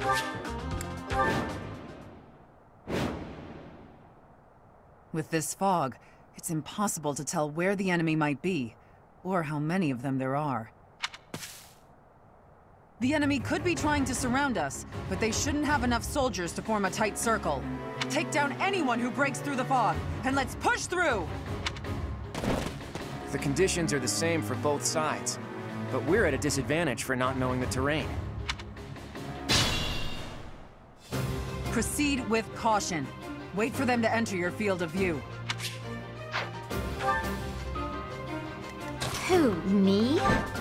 With this fog, it's impossible to tell where the enemy might be, or how many of them there are. The enemy could be trying to surround us, but they shouldn't have enough soldiers to form a tight circle. Take down anyone who breaks through the fog, and let's push through! The conditions are the same for both sides, but we're at a disadvantage for not knowing the terrain. Proceed with caution. Wait for them to enter your field of view. Who, me?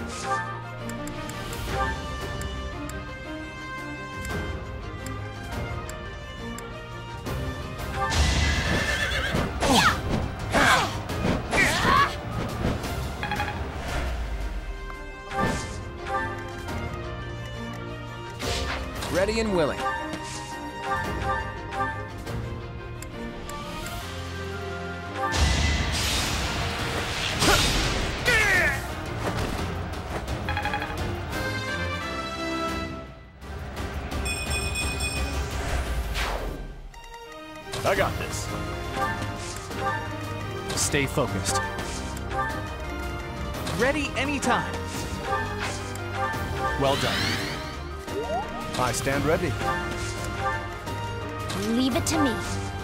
Ready and willing. I got this. Stay focused. Ready anytime. Well done. I stand ready. Leave it to me.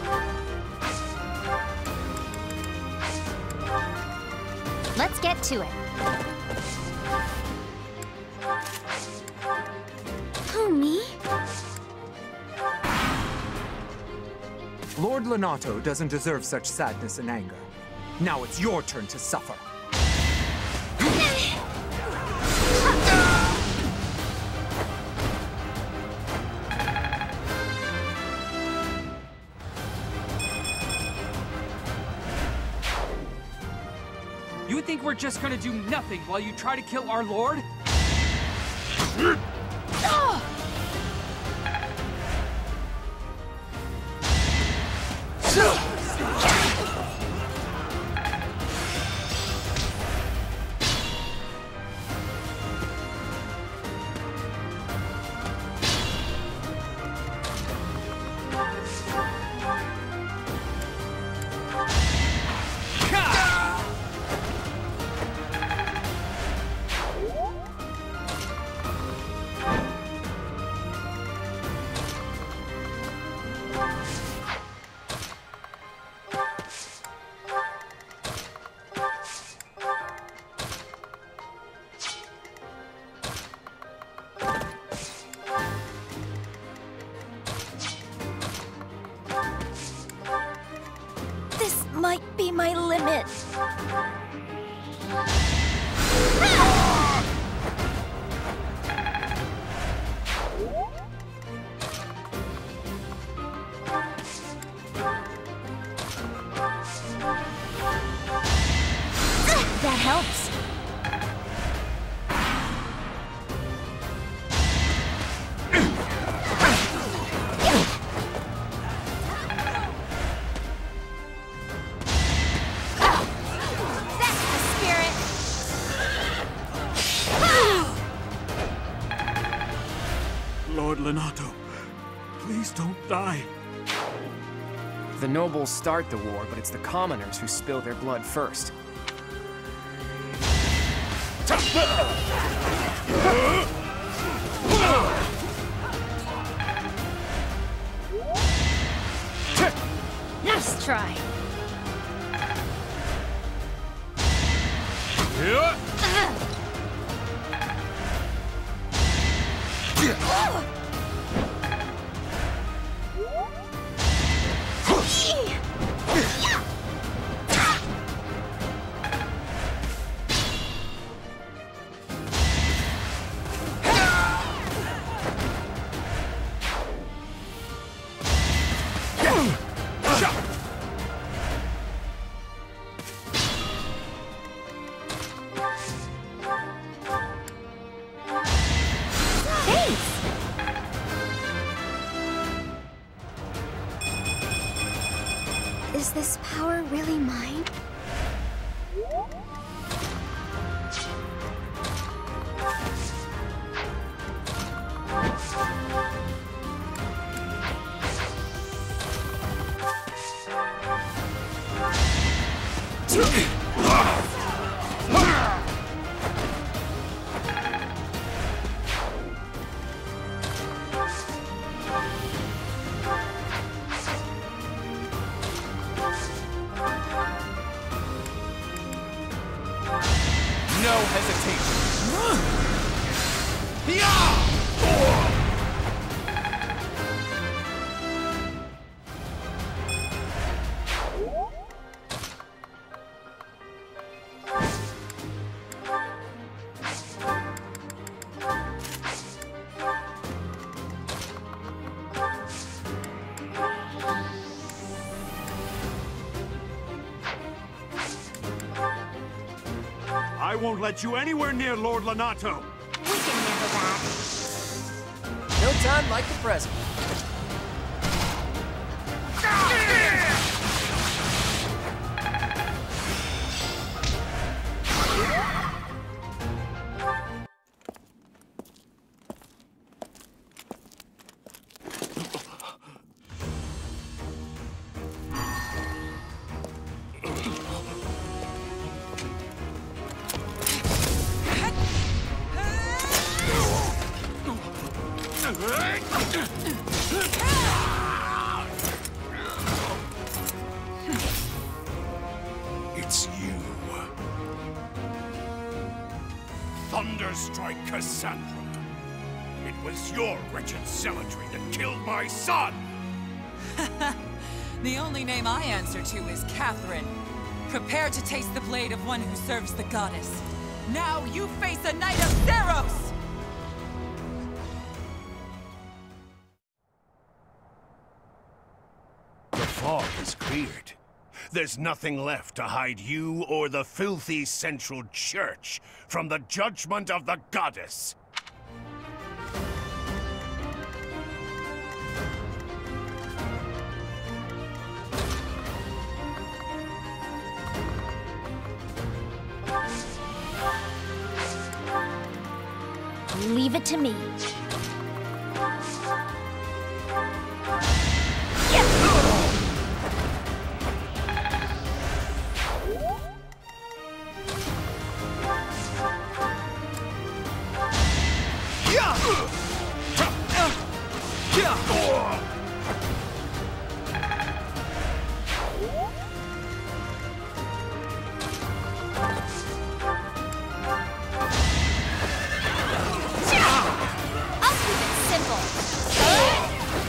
Let's get to it. Who, me? Lord Leonie doesn't deserve such sadness and anger. Now it's your turn to suffer. You think we're just gonna do nothing while you try to kill our lord? This might be my limit. That helps. Lord Leonie, please don't die. The nobles start the war, but it's the commoners who spill their blood first. Nice try. Is this power really mine? No hesitation. I won't let you anywhere near Lord Lonato! We can handle that. No time like the present. It's you. Thunderstrike Cassandra. It was your wretched zealotry that killed my son! The only name I answer to is Catherine. Prepare to taste the blade of one who serves the goddess. Now you face a knight of Theros! The fog is cleared. There's nothing left to hide you or the filthy Central Church from the judgment of the goddess. Leave it to me. I'll keep it simple.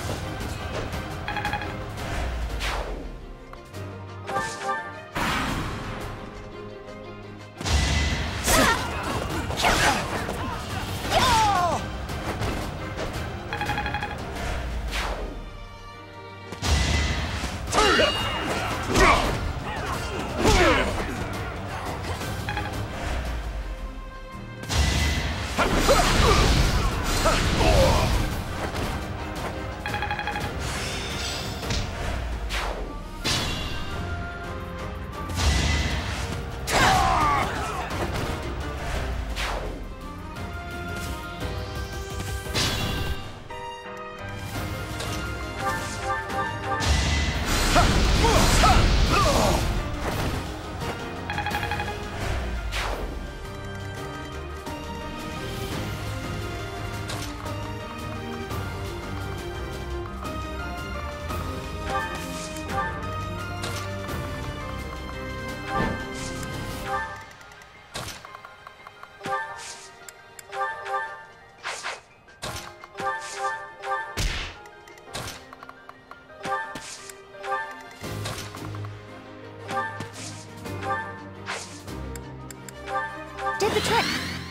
Did the trick.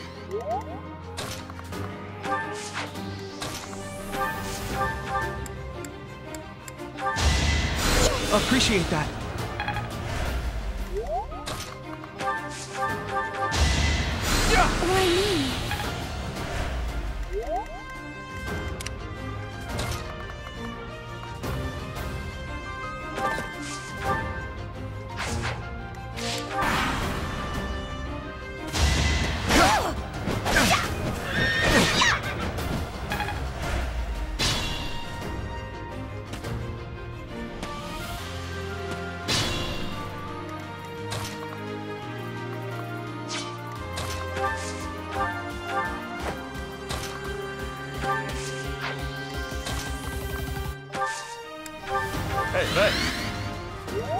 Appreciate that. Why me? Hey, thanks.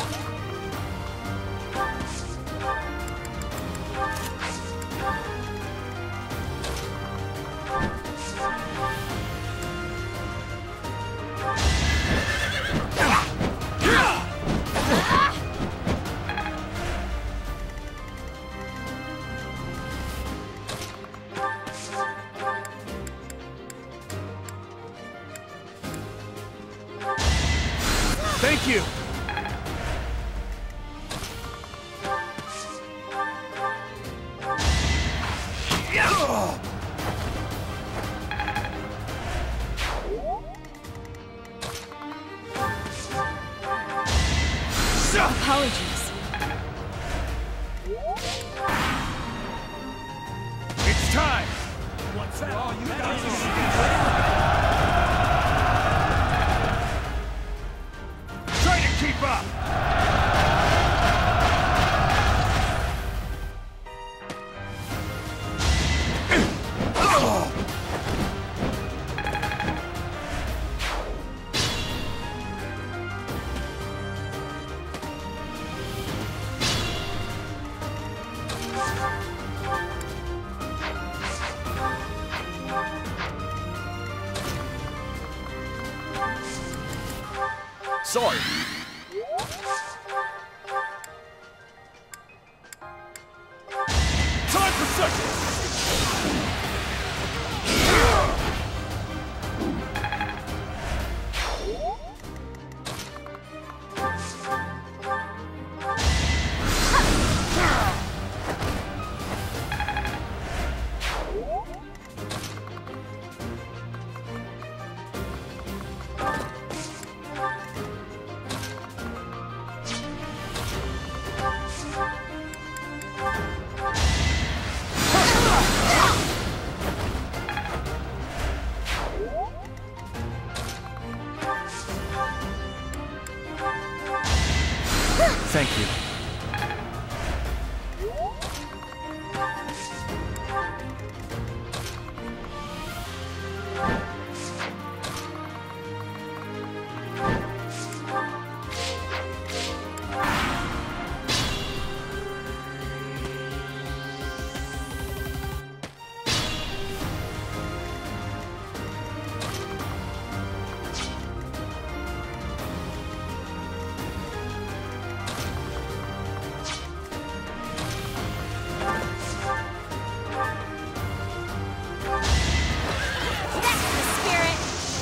Thank you! Apologies. It's time! Try to keep up! Sorry. Time for circus! Thank you. That's the spirit.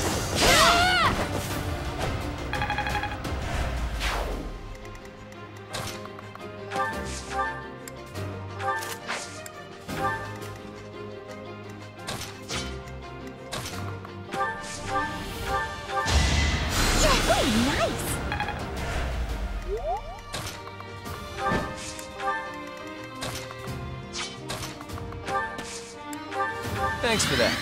Ooh, nice. Thanks for that.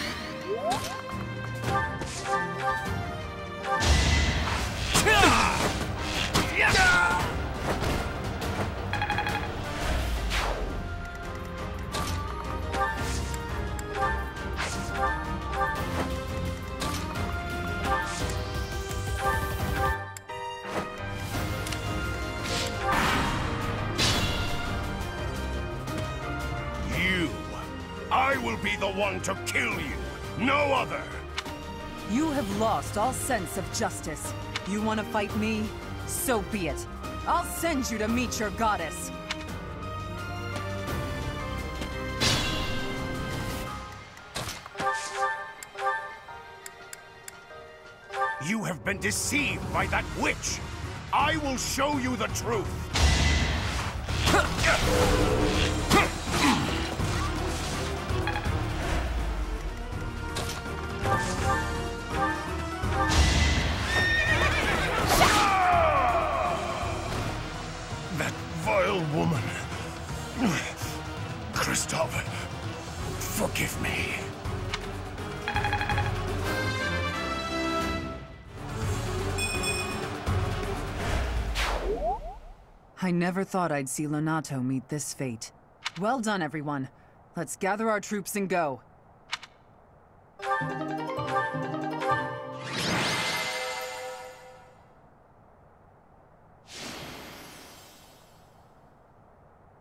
You. I will be the one to kill you, no other. You have lost all sense of justice. You want to fight me? So be it. I'll send you to meet your goddess. You have been deceived by that witch. I will show you the truth. That vile woman. Kristoff, forgive me. I never thought I'd see Lonato meet this fate. Well done, everyone. Let's gather our troops and go.